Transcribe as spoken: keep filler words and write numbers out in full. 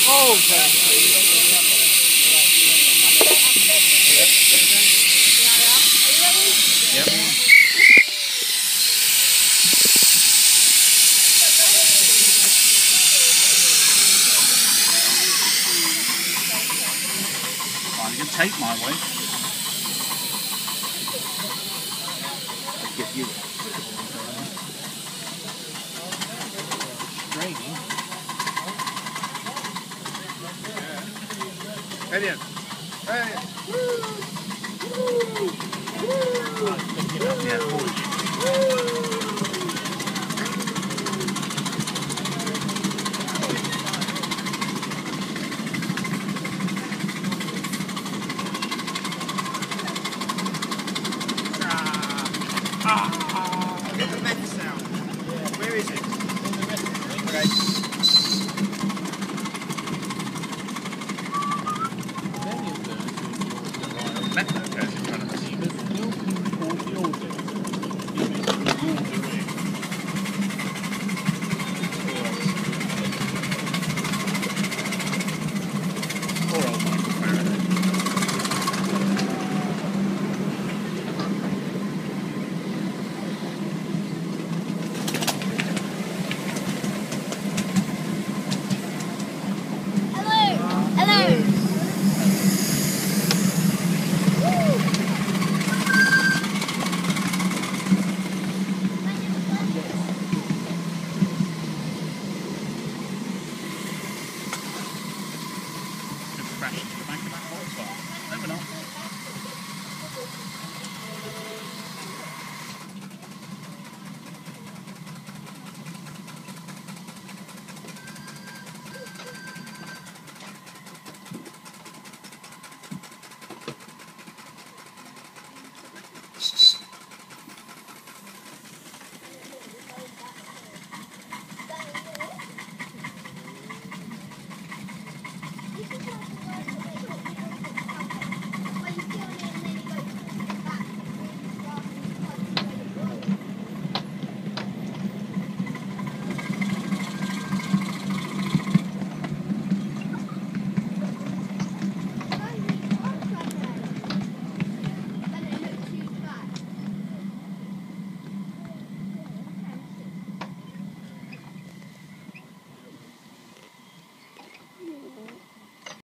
Oh, okay. Yep. Right, you can take my way. I'll give you Draining. Elliot. Elliot. yeah, Ah, get the meth sound. Where is it? Okay. method goes in front of us. Poor old Michael Faraday. Crash into the back of that Volkswagen. No, we're not.